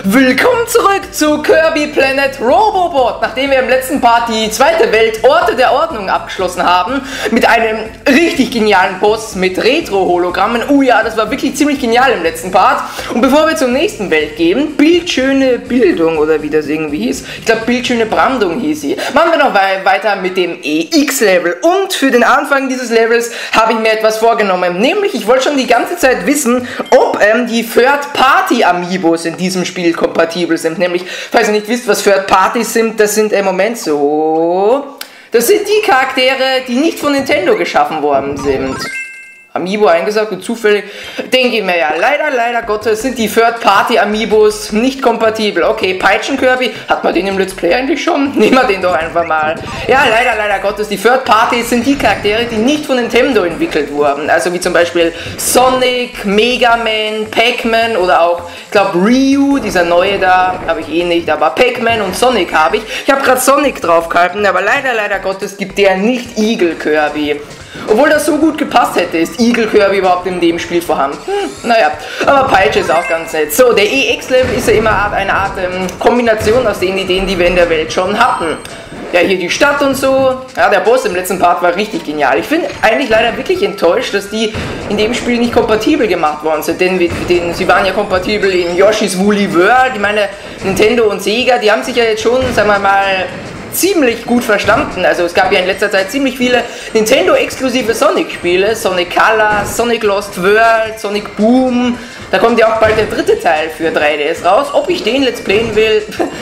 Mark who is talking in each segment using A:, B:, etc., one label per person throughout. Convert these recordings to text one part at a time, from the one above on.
A: Willkommen zurück zu Kirby Planet Robobot. Nachdem wir im letzten Part die zweite Welt Orte der Ordnung abgeschlossen haben, mit einem richtig genialen Boss mit Retro-Hologrammen. Oh ja, das war wirklich ziemlich genial im letzten Part. Und bevor wir zur nächsten Welt gehen, Bildschöne Bildung oder wie das irgendwie hieß. Ich glaube, Bildschöne Brandung hieß sie. Machen wir noch weiter mit dem EX-Level. Und für den Anfang dieses Levels habe ich mir etwas vorgenommen. Nämlich, ich wollte schon die ganze Zeit wissen, ob die Third-Party-Amiibos in diesem Spiel kompatibel sind. Nämlich, falls ihr nicht wisst, was Third-Parties sind, das sind im Moment so... Das sind die Charaktere, die nicht von Nintendo geschaffen worden sind. Amiibo eingesagt und zufällig, denke ich mir ja, leider Gottes sind die Third-Party-Amiibos nicht kompatibel. Okay, Peitschen-Kirby, hat man den im Let's Play eigentlich schon? Nehmen wir den doch einfach mal. Ja, leider Gottes, die Third-Parties sind die Charaktere, die nicht von Nintendo entwickelt wurden. Also wie zum Beispiel Sonic, Mega Man, Pac-Man oder auch, ich glaube, Ryu, dieser neue da, habe ich eh nicht, aber Pac-Man und Sonic habe ich. Ich habe gerade Sonic draufgehalten, aber leider Gottes gibt der nicht Eagle Kirby. Obwohl das so gut gepasst hätte, ist Eagle Kirby überhaupt in dem Spiel vorhanden. Naja, aber Peitsche ist auch ganz nett. So, der EX-Level ist ja immer eine Art Kombination aus den Ideen, die wir in der Welt schon hatten. Ja, hier die Stadt und so. Ja, der Boss im letzten Part war richtig genial. Ich bin eigentlich leider wirklich enttäuscht, dass die in dem Spiel nicht kompatibel gemacht worden sind. Denn sie waren ja kompatibel in Yoshi's Woolly World. Ich meine, Nintendo und Sega, die haben sich ja jetzt schon, sagen wir mal, ziemlich gut verstanden. Also es gab ja in letzter Zeit ziemlich viele Nintendo-exklusive Sonic-Spiele. Sonic Colors, Sonic Lost World, Sonic Boom. Da kommt ja auch bald der dritte Teil für 3DS raus. Ob ich den Let's Playen will,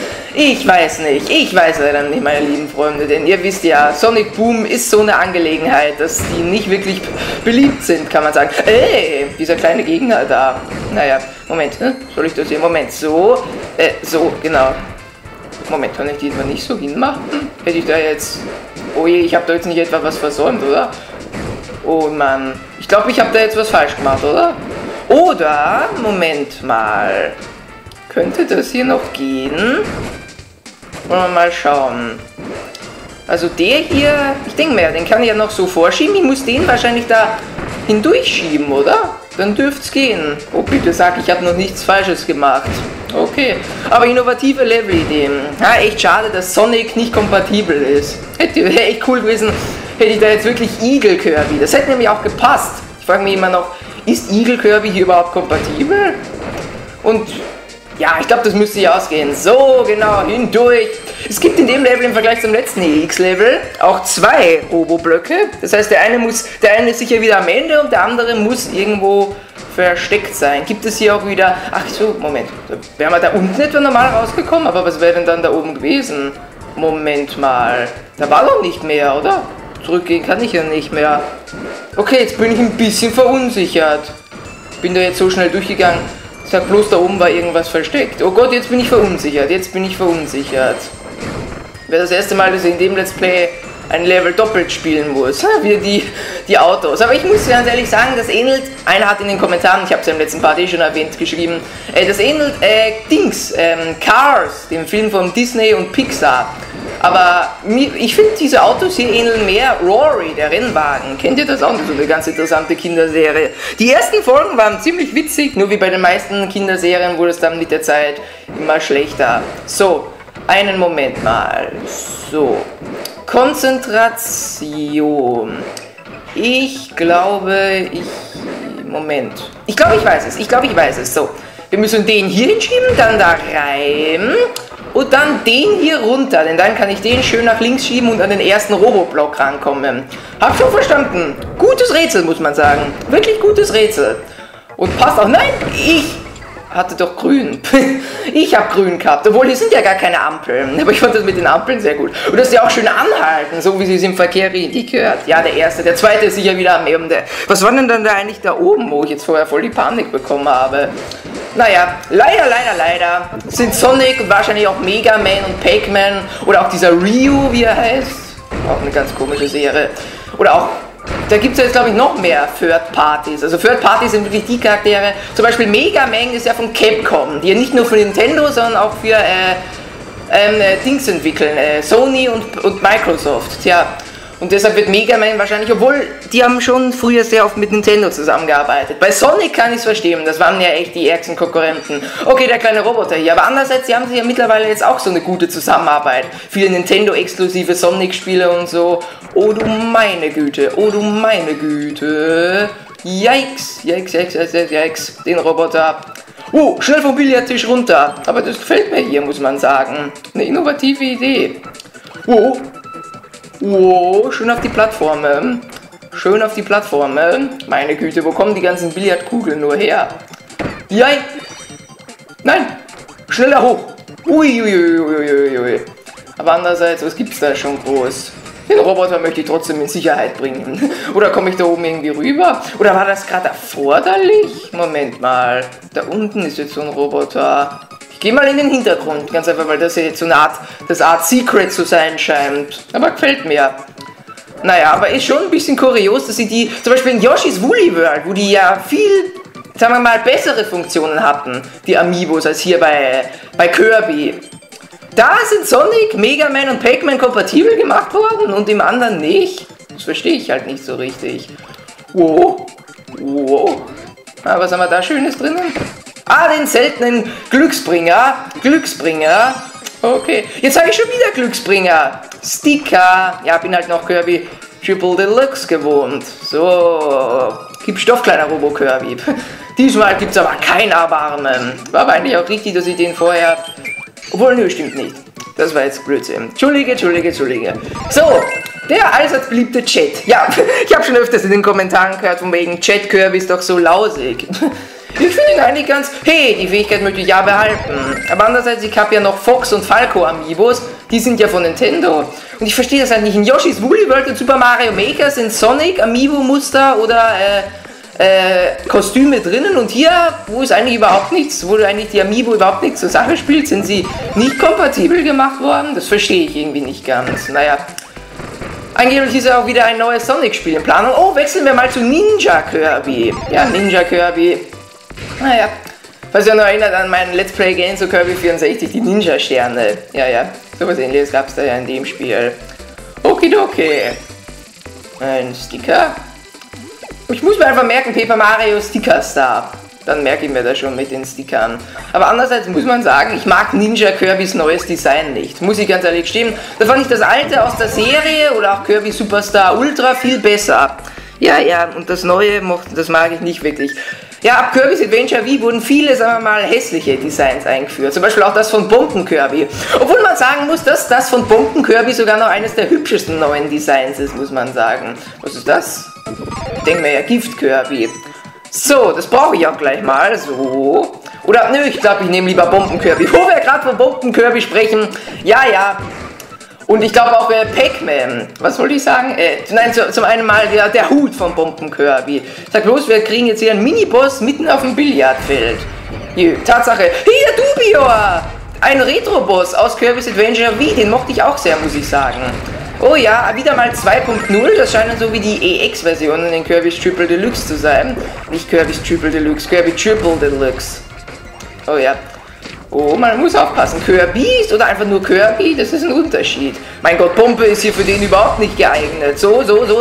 A: ich weiß nicht. Ich weiß leider nicht, meine lieben Freunde. Denn ihr wisst ja, Sonic Boom ist so eine Angelegenheit, dass die nicht wirklich beliebt sind, kann man sagen. Ey, dieser kleine Gegner da. Naja, Moment, soll ich das hier? Moment, so, genau. Moment, kann ich diesmal nicht so hinmachen? Hätte ich da jetzt... Oh je, ich habe da jetzt nicht etwa was versäumt, oder? Oh Mann. Ich glaube, ich habe da jetzt was falsch gemacht, oder? Oder, Moment mal. Könnte das hier noch gehen? Wollen wir mal schauen. Also der hier, ich denke mir, den kann ich ja noch so vorschieben. Ich muss den wahrscheinlich da hindurchschieben, oder? Dann dürfte es gehen. Oh, bitte sag, ich habe noch nichts Falsches gemacht. Okay, aber innovative Levelideen. Ja, echt schade, dass Sonic nicht kompatibel ist. Wäre echt cool gewesen, hätte ich da jetzt wirklich Eagle Kirby. Das hätte nämlich auch gepasst. Ich frage mich immer noch, ist Eagle Kirby hier überhaupt kompatibel? Und ja, ich glaube, das müsste ja ausgehen. So, genau, hindurch. Es gibt in dem Level im Vergleich zum letzten EX-Level auch zwei Robo-Blöcke. Das heißt, der eine ist sicher wieder am Ende und der andere muss irgendwo versteckt sein. Gibt es hier auch wieder... Ach so, Moment. Wären wir da unten etwa normal rausgekommen? Aber was wäre denn dann da oben gewesen? Moment mal. Da war doch nicht mehr, oder? Zurückgehen kann ich ja nicht mehr. Okay, jetzt bin ich ein bisschen verunsichert. Bin da jetzt so schnell durchgegangen. Ich sag bloß, da oben war irgendwas versteckt. Oh Gott, jetzt bin ich verunsichert. Wäre das erste Mal, dass ich in dem Let's Play ein Level doppelt spielen muss, wie die Autos. Aber ich muss ganz ehrlich sagen, das ähnelt, einer hat in den Kommentaren, ich habe es ja im letzten Part schon erwähnt, geschrieben, das ähnelt Cars, dem Film von Disney und Pixar. Aber ich finde, diese Autos hier ähneln mehr Rory, der Rennwagen. Kennt ihr das auch? So eine ganz interessante Kinderserie. Die ersten Folgen waren ziemlich witzig, nur wie bei den meisten Kinderserien wurde es dann mit der Zeit immer schlechter. So, einen Moment mal. So. Konzentration. Ich glaube, Moment. Ich glaube, ich weiß es. So. Wir müssen den hier hinschieben, dann da rein. Und dann den hier runter, denn dann kann ich den schön nach links schieben und an den ersten Roboblock rankommen. Hab schon verstanden. Gutes Rätsel, muss man sagen. Wirklich gutes Rätsel. Und passt auch. Nein, ich hatte doch grün. Ich habe grün gehabt, obwohl hier sind ja gar keine Ampeln. Aber ich fand das mit den Ampeln sehr gut. Und dass sie auch schön anhalten, so wie sie es im Verkehr richtig gehört. Ja, der erste, der zweite ist sicher wieder am Ende. Was war denn dann da eigentlich da oben, wo ich jetzt vorher voll die Panik bekommen habe? Naja, leider sind Sonic und wahrscheinlich auch Mega Man und Pac-Man oder auch dieser Ryu, wie er heißt. Auch eine ganz komische Serie. Oder auch, da gibt es jetzt glaube ich noch mehr Third Parties. Also Third Parties sind wirklich die Charaktere. Zum Beispiel Mega Man ist ja von Capcom, die ja nicht nur für Nintendo, sondern auch für Dings entwickeln. Sony und Microsoft. Tja. Und deshalb wird Mega Man wahrscheinlich, obwohl die haben schon früher sehr oft mit Nintendo zusammengearbeitet. Bei Sonic kann ich es verstehen, das waren ja echt die ärgsten Konkurrenten. Okay, der kleine Roboter hier, aber andererseits, die haben ja mittlerweile jetzt auch so eine gute Zusammenarbeit. Viele Nintendo-exklusive Sonic-Spiele und so. Oh du meine Güte, oh du meine Güte. Yikes, yikes, yikes, yikes, yikes, den Roboter. Oh, schnell vom Billardtisch runter. Aber das gefällt mir hier, muss man sagen. Eine innovative Idee. Oh, oh, schön auf die Plattformen. Schön auf die Plattformen. Meine Güte, wo kommen die ganzen Billardkugeln nur her? Jai. Nein, schneller hoch. Uiuiuiuiui. Aber andererseits, was gibt's da schon groß? Den Roboter möchte ich trotzdem in Sicherheit bringen. Oder komme ich da oben irgendwie rüber? Oder war das gerade erforderlich? Moment mal. Da unten ist jetzt so ein Roboter. Ich gehe mal in den Hintergrund. Ganz einfach, weil das jetzt so eine Art Secret zu sein scheint. Aber gefällt mir. Naja, aber ist schon ein bisschen kurios, dass sie die, zum Beispiel in Yoshi's Woolly World, wo die ja viel, sagen wir mal, bessere Funktionen hatten, die Amiibos, als hier bei Kirby. Da sind Sonic, Mega Man und Pac-Man kompatibel gemacht worden und im anderen nicht. Das verstehe ich halt nicht so richtig. Wow. Wow. Ah, was haben wir da Schönes drinnen? Ah, den seltenen Glücksbringer. Glücksbringer. Okay. Jetzt habe ich schon wieder Glücksbringer. Sticker. Ja, bin halt noch Kirby Triple Deluxe gewohnt. So. Gib Stoff, kleiner Robo-Kirby. Diesmal gibt es aber kein Erbarmen. War aber eigentlich auch richtig, dass ich den vorher... Obwohl, nö, stimmt nicht. Das war jetzt Blödsinn. Entschuldige. So, der allseits beliebte Chat. Ja, ich habe schon öfters in den Kommentaren gehört, von wegen Chat Kirby ist doch so lausig. Ich finde ihn eigentlich ganz... Hey, die Fähigkeit möchte ich ja behalten. Aber andererseits, ich habe ja noch Fox und Falco Amiibos. Die sind ja von Nintendo. Und ich verstehe das halt nicht. In Yoshi's Woolly World und Super Mario Maker sind Sonic, Amiibo-Muster oder... Kostüme drinnen und hier, wo es eigentlich überhaupt nichts, wo eigentlich die Amiibo überhaupt nichts zur Sache spielt, sind sie nicht kompatibel gemacht worden. Das verstehe ich irgendwie nicht ganz. Naja, angeblich ist ja auch wieder ein neues Sonic-Spiel in Planung. Oh, wechseln wir mal zu Ninja Kirby. Ja, Ninja Kirby. Naja, falls ihr noch erinnert an meinen Let's Play Game zu Kirby 64, die Ninja-Sterne. Ja, sowas ähnliches gab es da ja in dem Spiel. Okidoki. Ein Sticker. Ich muss mir einfach merken, Paper Mario Sticker Star. Dann merke ich mir das schon mit den Stickern. Aber andererseits muss man sagen, ich mag Ninja Kirbys neues Design nicht. Muss ich ganz ehrlich gestehen. Da fand ich das alte aus der Serie oder auch Kirby Superstar Ultra viel besser. Ja, und das neue, das mag ich nicht wirklich. Ja, ab Kirby's Adventure V wurden viele, sagen wir mal, hässliche Designs eingeführt. Zum Beispiel auch das von Bomben Kirby. Obwohl man sagen muss, dass das von Bomben Kirby sogar noch eines der hübschesten neuen Designs ist, muss man sagen. Was ist das? Ich denke mir ja, Gift Kirby. So, das brauche ich auch gleich mal. So. Oder, nö, ich glaube, ich nehme lieber Bomben Kirby. Wo wir gerade von Bomben Kirby sprechen. Ja. Und ich glaube auch Pac-Man. Was wollte ich sagen? Nein, zum einen mal der Hut von Bomben Kirby. Sag bloß, wir kriegen jetzt hier einen Miniboss mitten auf dem Billardfeld. Hier, Tatsache. Hier, Dubior! Ein Retro-Boss aus Kirby's Adventure V. Den mochte ich auch sehr, muss ich sagen. Oh ja, wieder mal 2.0. Das scheinen so wie die EX-Versionen in Kirby's Triple Deluxe zu sein. Nicht Kirby's Triple Deluxe, Kirby Triple Deluxe. Oh ja. Oh, man muss aufpassen. Kirby oder einfach nur Kirby, das ist ein Unterschied. Mein Gott, Pumpe ist hier für den überhaupt nicht geeignet. So.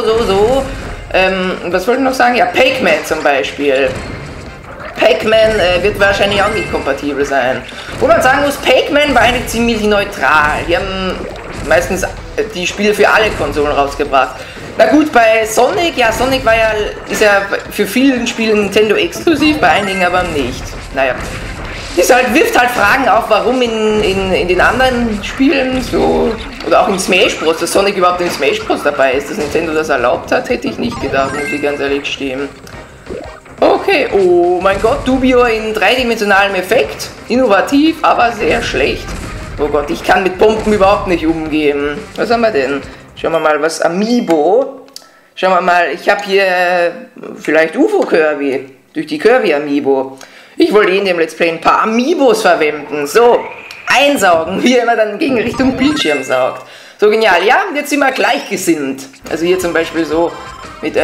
A: Was wollte ich noch sagen? Ja, Pac-Man zum Beispiel. Pac-Man wird wahrscheinlich auch nicht kompatibel sein. Wo man sagen muss, Pac-Man war eigentlich ziemlich neutral. Die haben meistens die Spiele für alle Konsolen rausgebracht. Na gut, bei Sonic, ja, Sonic ist ja für vielen Spielen Nintendo exklusiv, bei einigen aber nicht. Naja. Wirft halt Fragen auf, warum in den anderen Spielen so, oder auch in Smash Bros., dass Sonic überhaupt in Smash Bros. Dabei ist, dass Nintendo das erlaubt hat, hätte ich nicht gedacht, muss ich ganz ehrlich gestehen. Okay, oh mein Gott, Dubior in dreidimensionalem Effekt, innovativ, aber sehr schlecht. Oh Gott, ich kann mit Pumpen überhaupt nicht umgehen. Was haben wir denn? Schauen wir mal, was Amiibo. Schauen wir mal, ich habe hier vielleicht UFO Kirby, durch die Kirby Amiibo. Ich wollte in dem Let's Play ein paar Amiibos verwenden. So, einsaugen, wie er immer dann gegen Richtung Bildschirm saugt. So genial, ja, und jetzt sind wir gleichgesinnt. Also hier zum Beispiel so mit,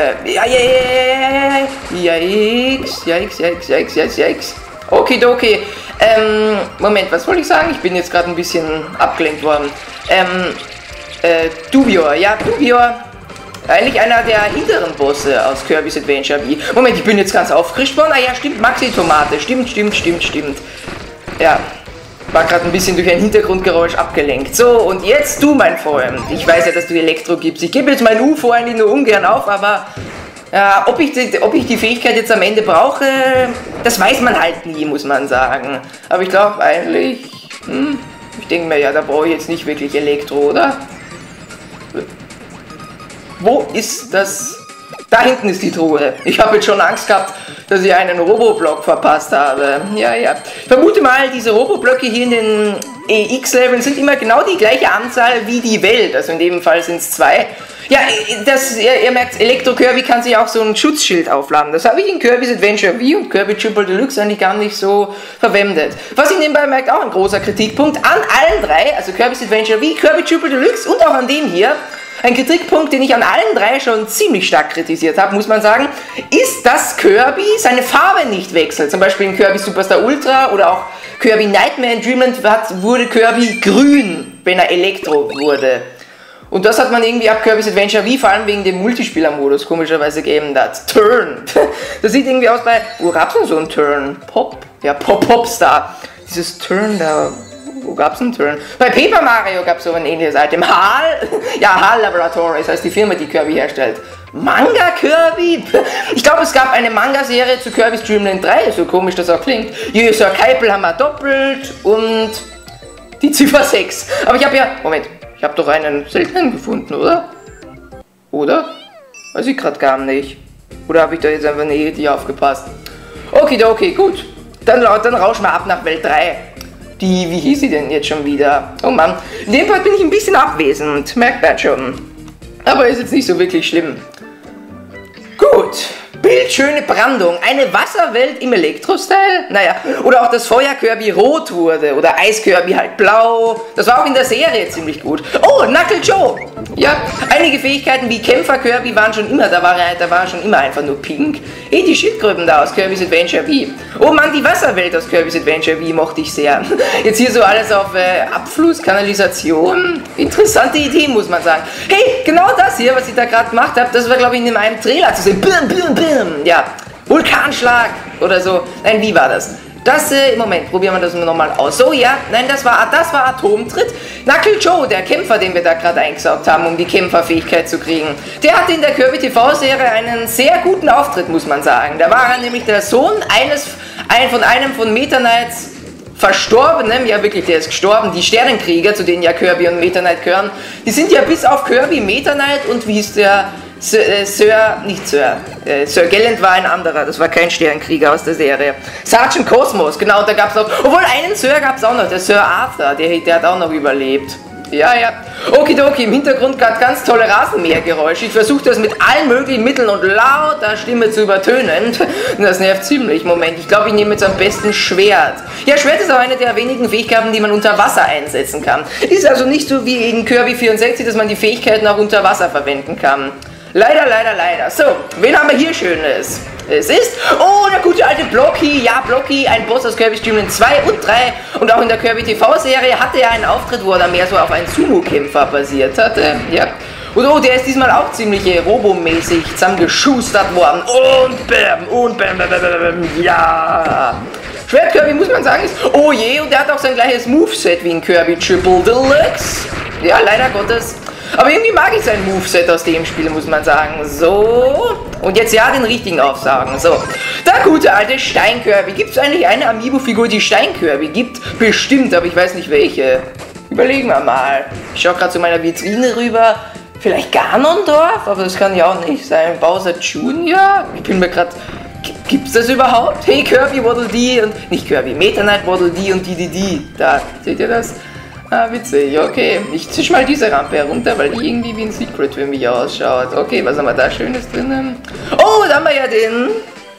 A: Yikes. Okidoki. Moment, was wollte ich sagen? Ich bin jetzt gerade ein bisschen abgelenkt worden. Dubior, ja, Dubior. Eigentlich einer der hinteren Bosse aus Kirby's Adventure V. Moment, ich bin jetzt ganz aufgefrischt worden. Ah ja, stimmt, Maxi-Tomate. Stimmt. Ja, war gerade ein bisschen durch ein Hintergrundgeräusch abgelenkt. So, und jetzt du, mein Freund. Ich weiß ja, dass du Elektro gibst. Ich gebe jetzt mein UFO eigentlich nur ungern auf, aber ja, ob ich die Fähigkeit jetzt am Ende brauche, das weiß man halt nie, muss man sagen. Aber ich glaube eigentlich, ich denke mir, ja, da brauche ich jetzt nicht wirklich Elektro, oder? Wo ist das? Da hinten ist die Truhe. Ich habe jetzt schon Angst gehabt, dass ich einen Roboblock verpasst habe. Ja. Ich vermute mal, diese Roboblöcke hier in den EX-Leveln sind immer genau die gleiche Anzahl wie die Welt. Also in dem Fall sind es 2. Ja, ihr merkt, Elektro-Kirby kann sich auch so ein Schutzschild aufladen. Das habe ich in Kirby's Adventure V und Kirby Triple Deluxe eigentlich gar nicht so verwendet. Was ich nebenbei merkt, auch ein großer Kritikpunkt an allen 3, also Kirby's Adventure V, Kirby Triple Deluxe und auch an dem hier. Ein Kritikpunkt, den ich an allen 3 schon ziemlich stark kritisiert habe, muss man sagen, ist, dass Kirby seine Farbe nicht wechselt. Zum Beispiel in Kirby Superstar Ultra oder auch Kirby Nightmare in Dreamland wurde Kirby grün, wenn er Elektro wurde. Und das hat man irgendwie ab Kirby's Adventure V, vor allem wegen dem Multispieler-Modus, komischerweise geändert. Turn. Das sieht irgendwie aus bei, wo gab's denn so einen Turn? Pop? Ja, Popstar. Dieses Turn da, wo gab's einen Turn? Bei Paper Mario gab's so ein ähnliches Item. HAL? Ja, HAL Laboratories heißt die Firma, die Kirby herstellt. Manga Kirby? Ich glaube, es gab eine Manga-Serie zu Kirby's Dreamland 3, so komisch das auch klingt. Hier Sir Keipel haben wir doppelt und die Ziffer 6. Aber ich habe ja, Moment. Ich habe doch einen seltenen gefunden, oder? Oder? Weiß ich gerade gar nicht. Oder habe ich da jetzt einfach nicht aufgepasst? Okay, gut. Dann rauschen wir ab nach Welt 3. Wie hieß sie denn jetzt schon wieder? Oh Mann. In dem Fall bin ich ein bisschen abwesend. Merkt man schon. Aber ist jetzt nicht so wirklich schlimm. Gut. Bildschöne Brandung. Eine Wasserwelt im Elektro-Style? Naja, oder auch das Feuer-Kirby rot wurde. Oder Eis-Kirby halt blau. Das war auch in der Serie ziemlich gut. Oh, Knuckle Joe! Ja, einige Fähigkeiten wie Kämpfer-Kirby waren schon immer, da war er schon immer einfach nur pink. Die Schildkröten da aus Kirby's Adventure V. Oh Mann, die Wasserwelt aus Kirby's Adventure V mochte ich sehr. Jetzt hier so alles auf Abfluss, Kanalisation. Interessante Idee, muss man sagen. Hey, genau das hier, was ich da gerade gemacht habe, das war, glaube ich, in einem Trailer zu sehen. Ja, Vulkanschlag oder so. Nein, wie war das? Das, Moment, probieren wir das nochmal aus. So, ja, nein, das war Atomtritt. Knuckle Joe, der Kämpfer, den wir da gerade eingesaugt haben, um die Kämpferfähigkeit zu kriegen, der hatte in der Kirby TV-Serie einen sehr guten Auftritt, muss man sagen. Da war er nämlich der Sohn von einem von Meta Knights Verstorbenen, ja wirklich, der ist gestorben, die Sternenkrieger, zu denen ja Kirby und Meta Knight gehören, die sind ja bis auf Kirby, Meta Knight und wie hieß der? Sir Gallant war ein anderer, das war kein Sternkrieger aus der Serie. Sergeant Cosmos, genau, da gab es auch, obwohl einen Sir gab es auch noch, der Sir Arthur, der hat auch noch überlebt. Ja. Okidoki, im Hintergrund gerade ganz tolle Rasenmähergeräusche. Ich versuche das mit allen möglichen Mitteln und lauter Stimme zu übertönen. Das nervt ziemlich. Moment, ich glaube, ich nehme jetzt am besten Schwert. Ja, Schwert ist auch eine der wenigen Fähigkeiten, die man unter Wasser einsetzen kann. Ist also nicht so wie in Kirby 64, dass man die Fähigkeiten auch unter Wasser verwenden kann. Leider. So, wen haben wir hier Schönes? Es ist, der gute alte Blocky, ja Blocky, ein Boss aus Kirby's Dreamland 2 und 3 und auch in der Kirby TV-Serie hatte er einen Auftritt, wo er dann mehr so auf einen Sumo-Kämpfer basiert hatte, ja. Und der ist diesmal auch ziemlich robomäßig zusammengeschustert worden und bam, ja. Schwert Kirby, muss man sagen, ist, oh je, und der hat auch sein gleiches Moveset wie in Kirby Triple Deluxe. Ja, leider Gottes. Aber irgendwie mag ich sein Moveset aus dem Spiel, muss man sagen. So, und jetzt ja den richtigen aufsagen. So, der gute alte Stein-Kirby. Gibt es eigentlich eine Amiibo-Figur, die Stein-Kirby gibt? Bestimmt, aber ich weiß nicht welche. Überlegen wir mal. Ich schaue gerade zu meiner Vitrine rüber. Vielleicht Ganondorf? Aber das kann ja auch nicht sein. Bowser Jr.? Ich bin mir gerade... Gibt's das überhaupt? Hey, Kirby Waddle Dee und... Nicht Kirby, Meta Knight Waddle Dee und die. Da, seht ihr das? Ah, witzig, okay. Ich zisch mal diese Rampe herunter, weil die irgendwie wie ein Secret für mich ausschaut. Okay, was haben wir da Schönes drinnen? Oh, da haben wir ja den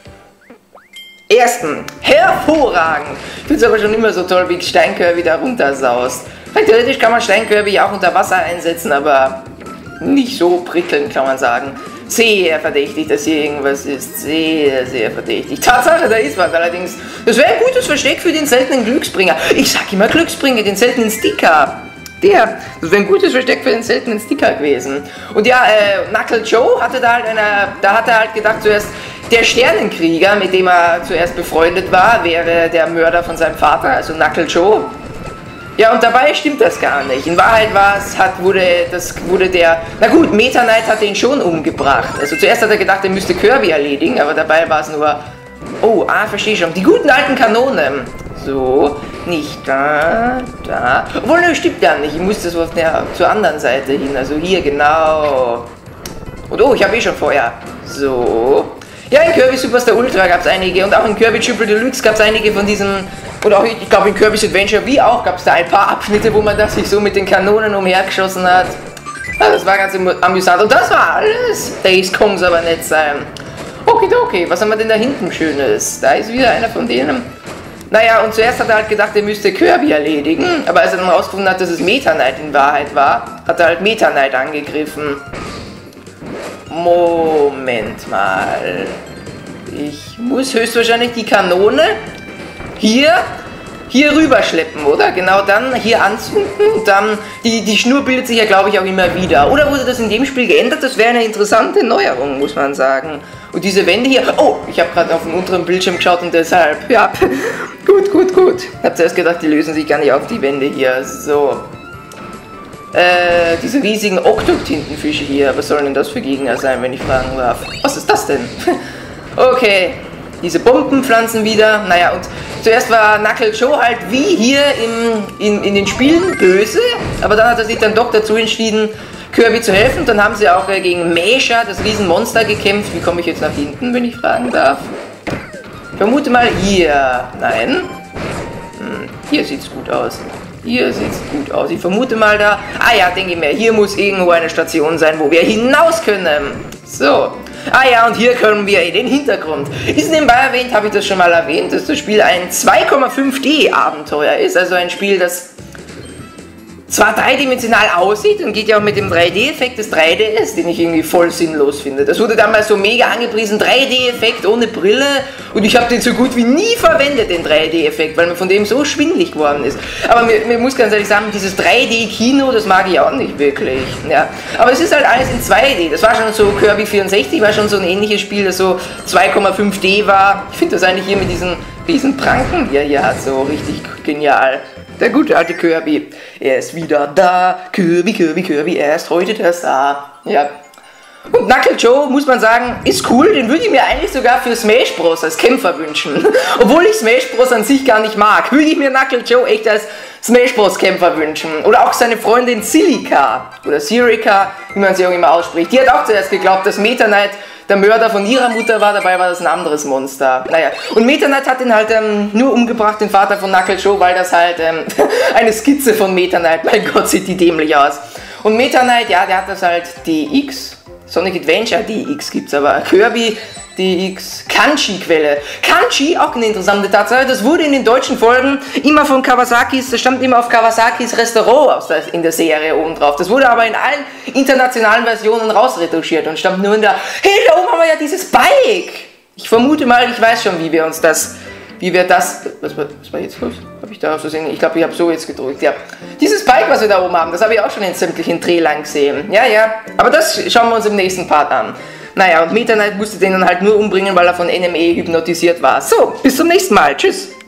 A: ersten. Hervorragend. Ich finde es aber schon immer so toll, wie Stein-Kirby da runtersaust. Theoretisch kann man Stein-Kirby auch unter Wasser einsetzen, aber nicht so prickelnd, kann man sagen. Sehr verdächtig, dass hier irgendwas ist. Sehr verdächtig. Tatsache, da ist was. Allerdings, das wäre ein gutes Versteck für den seltenen Glücksbringer. Ich sag immer Glücksbringer, den seltenen Sticker. Der, das wäre ein gutes Versteck für den seltenen Sticker gewesen. Und ja, Knuckle Joe hatte da hat er halt gedacht zuerst, der Sternenkrieger, mit dem er zuerst befreundet war, wäre der Mörder von seinem Vater, also Knuckle Joe. Ja, und dabei stimmt das gar nicht. In Wahrheit wurde der, na gut, Meta Knight hat den schon umgebracht. Also zuerst hat er gedacht, er müsste Kirby erledigen, aber dabei war es nur, oh, verstehe schon, die guten alten Kanonen. So, nicht da. Obwohl, ne, stimmt ja nicht. Ich musste so zur anderen Seite hin. Also hier, genau. Und oh, ich habe schon Feuer. So. Ja, in Kirby Superstar Ultra gab es einige. Und auch in Kirby Triple Deluxe gab es einige von diesen. Und auch, ich glaube, in Kirby's Adventure wie auch gab es da ein paar Abschnitte, wo man das sich so mit den Kanonen umhergeschossen hat. Ja, das war ganz amüsant. Und das war alles. Days Kongs aber nicht sein. Okay, was haben wir denn da hinten Schönes? Da ist wieder einer von denen. Naja, und zuerst hat er halt gedacht, er müsste Kirby erledigen, aber als er dann rausgefunden hat, dass es Meta Knight in Wahrheit war, hat er halt Meta Knight angegriffen. Moment mal. Ich muss höchstwahrscheinlich die Kanone hier rüberschleppen, oder? Genau dann hier anzünden und dann, die Schnur bildet sich ja, glaube ich, auch immer wieder. Oder wurde das in dem Spiel geändert? Das wäre eine interessante Neuerung, muss man sagen. Und diese Wände hier, oh, ich habe gerade auf dem unteren Bildschirm geschaut und deshalb, ja, gut. Ich habe zuerst gedacht, die lösen sich gar nicht auf, die Wände hier, so. Diese riesigen Oktotintenfische hier, was sollen denn das für Gegner sein, wenn ich fragen darf? Was ist das denn? Okay, diese Bombenpflanzen wieder, naja, und zuerst war Knuckle Joe halt wie hier in den Spielen böse, aber dann hat er sich dann doch dazu entschieden, Kirby zu helfen. Dann haben sie auch gegen Mesha, das Riesenmonster, gekämpft. Wie komme ich jetzt nach hinten, wenn ich fragen darf? Ich vermute mal hier. Nein. Hier sieht's gut aus. Ich vermute mal da. Ja, denke ich mir. Hier muss irgendwo eine Station sein, wo wir hinaus können. So. Ja, und hier können wir in den Hintergrund. Ist nebenbei erwähnt, habe ich das schon mal erwähnt, dass das Spiel ein 2,5D Abenteuer ist. Also ein Spiel, das zwar dreidimensional aussieht und geht ja auch mit dem 3D-Effekt des 3DS, den ich irgendwie voll sinnlos finde. Das wurde damals so mega angepriesen, 3D-Effekt ohne Brille, und ich habe den so gut wie nie verwendet, den 3D-Effekt, weil mir von dem so schwindelig geworden ist. Aber mir muss ganz ehrlich sagen, dieses 3D-Kino, das mag ich auch nicht wirklich. Ja. Aber es ist halt alles in 2D. Das war schon so, Kirby 64 war schon so ein ähnliches Spiel, das so 2,5D war. Ich finde das eigentlich hier mit diesen riesen Pranken, die er hier hat, so richtig genial. Der gute alte Kirby, er ist wieder da. Kirby, er ist heute erst da. Ja. Und Knuckle Joe, muss man sagen, ist cool. Den würde ich mir eigentlich sogar für Smash Bros. Als Kämpfer wünschen. Obwohl ich Smash Bros. An sich gar nicht mag, würde ich mir Knuckle Joe echt als Smash Bros. Kämpfer wünschen. Oder auch seine Freundin Silica. Oder Sirica, wie man sie auch immer ausspricht. Die hat auch zuerst geglaubt, dass Meta Knight der Mörder von ihrer Mutter war, dabei war das ein anderes Monster. Naja, und Meta Knight hat ihn halt nur umgebracht, den Vater von Knuckle Joe, weil das halt eine Skizze von Meta Knight, mein Gott, sieht die dämlich aus. Und Meta Knight, ja, der hat das halt DX, Sonic Adventure DX gibt's, aber Kirby DX, Kanji-Quelle. Kanji, auch eine interessante Tatsache, das wurde in den deutschen Folgen immer von Kawasakis, das stammt immer auf Kawasakis Restaurant in der Serie oben drauf. Das wurde aber in allen internationalen Versionen rausretuschiert und stammt nur in der, hey, da oben haben wir ja dieses Bike! Ich vermute mal, ich weiß schon, wie wir das, was war jetzt los? Habe ich da so sehen? Ich glaube, ich habe so jetzt gedrückt, ja. Dieses Bike, was wir da oben haben, das habe ich auch schon in sämtlichen Trailern gesehen. Ja, aber das schauen wir uns im nächsten Part an. Naja, und Meta Knight musste den dann halt nur umbringen, weil er von NME hypnotisiert war. So, bis zum nächsten Mal. Tschüss.